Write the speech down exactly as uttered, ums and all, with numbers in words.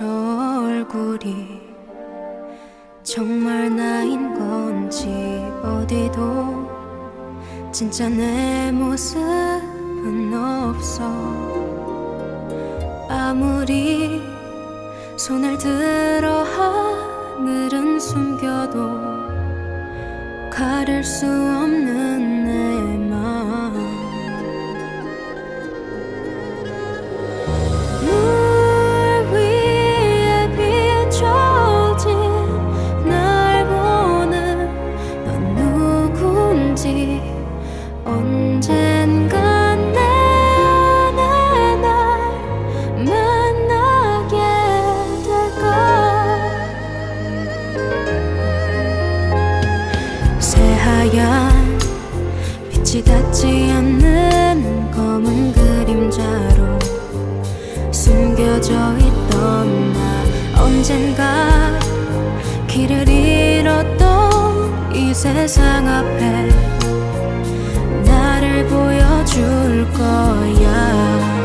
저 얼굴이 정말 나인 건지 어디도 진짜 내 모습은 없어. 아무리 손을 들어 하늘은 숨겨도 가릴 수 없는 내 맘. 물 위에 비춰진 날 보는 넌 누군지 언젠간 내 안에 날 만나게 될까. 새하얀 빛이 닿지 않는 검은 그림자로 숨겨져 있던 나, 언젠가 길을 잃었던 이 세상 앞에 나를 보여줄 거야.